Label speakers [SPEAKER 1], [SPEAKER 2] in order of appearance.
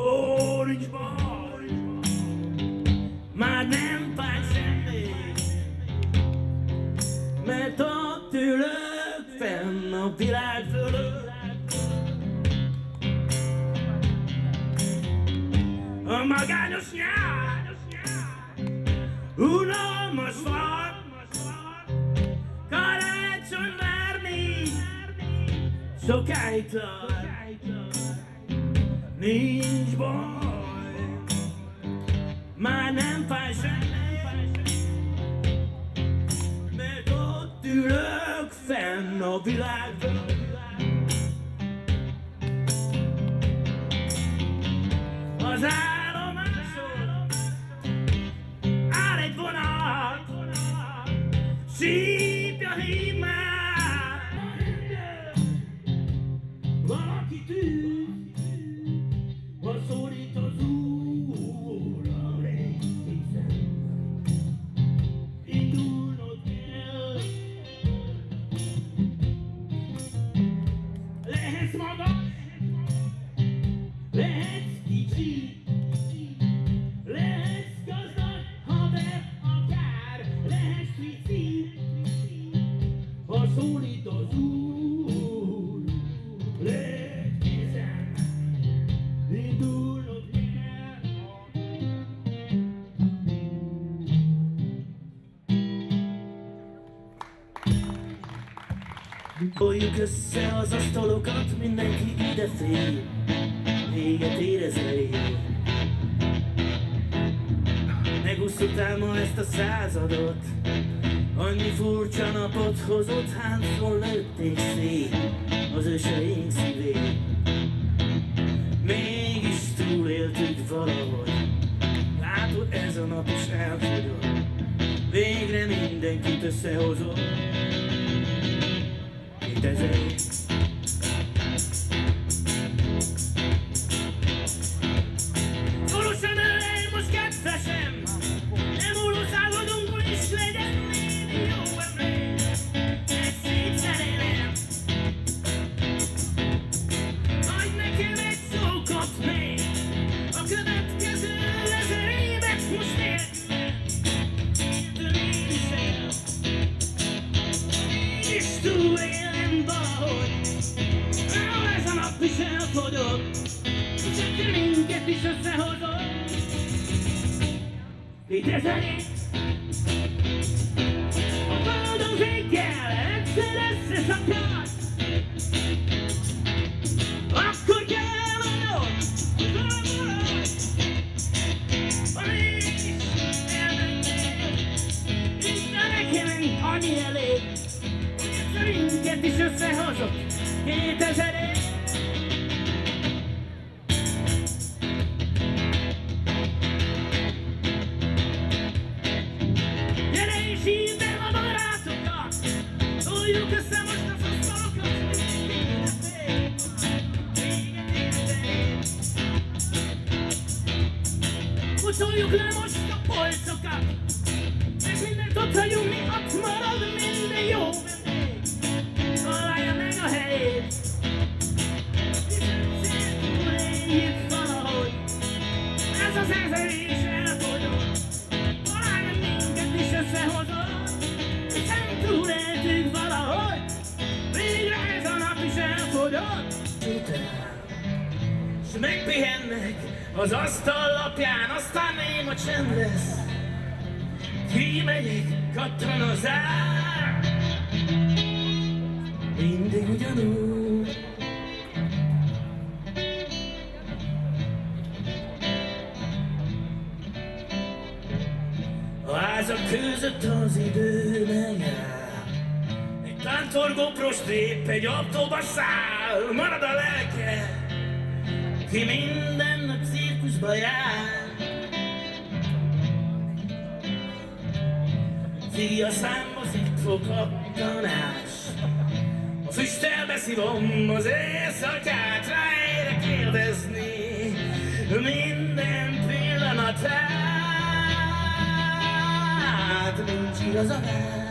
[SPEAKER 1] Ó, nincs baj, már nem fáj semmi, mert ott ülök fenn a világ fölött. A magányos nyár, unalmas var, karácsony várni, sokáig tart. Nincs baj, már nem fáj semmi, mert ott ülök fenn a világban. Az állomáson áll egy vonat, sípja hív már, valaki tűz, ha szólít az Úr a régészen. Indulnod kell, lehetsz magas, lehetsz kicsi, lehetsz gazdag, haver, akár lehetsz pici. Ha szólít az Úr, légy készen, indulnod kell. Toljuk össze az asztalokat, mindenki ide fél, véget ér ez elég. Megúsztuk ma ezt a századot, annyi furcsa napot hozott, hányszor lőtték szét az őseink szívét. Mégis túléltük valahogy, látod, ez a nap is elfogyott, végre mindenkit összehozott. 2000 Szorosan elej, most kedvesem, nem múló századunkon is legyen némi jó emlék, egy szép szerelem. Adj nekem egy szókat még, a következő 1000 évet most értve, én is el, mégis túlélem valahogy. Ez a nap is elfogyott, és egyszer minket is összehozott. 2000 év, a földön véggel egyszer összeszakad, akkor kell mondod, hogy maradj, ha mégis elmennél. Innen nekem annyi elég, hogy egyszer minket is összehozott. 2000 év. Gyere és hívd el a barátokat, toljuk össze most az asztalokat, véget ér az év. Pucoljuk le most a polcokat, meg mindent ott hagyunk, mi ott marad minden jó vendég. Találja meg a helyét, hiszen túléljük valahogy, ez az 1000 év is elfogyott. Talán minket is összehozott, hiszen túléltük valahogy, végre ez a nap is elfogyott. S megpihennek az asztal lapján, aztán néma csend lesz. Kimegyek, kattan az ár, mindig ugyanúgy. A házak között az idő megáll, egy tántorgó prost épp egy autóba száll, marad a lelke, ki minden nap cirkuszba jár. Cigi a számba szitfog kattanás, a füsttel beszívom az éjszakát, ráérek kérdezni minden pillanatát. Nincs igazadás,